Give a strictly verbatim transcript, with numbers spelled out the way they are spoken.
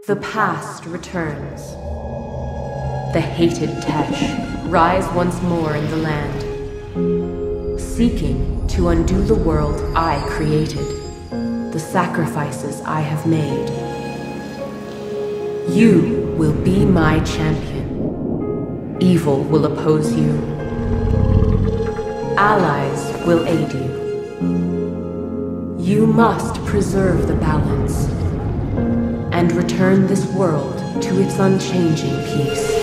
The past returns. The hated Tesh rise once more in the land, seeking to undo the world I created, the sacrifices I have made. You will be my champion. Evil will oppose you. Allies will aid you. You must preserve the balance and return this world to its unchanging peace.